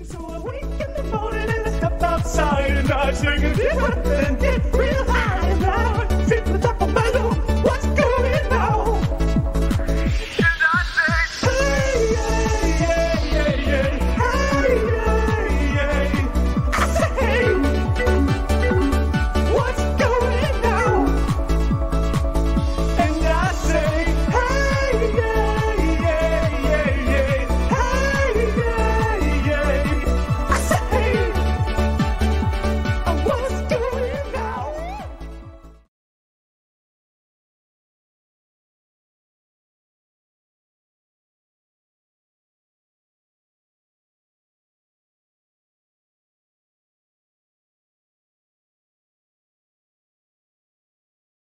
So I wake in the morning and I step outside and I sing a different and get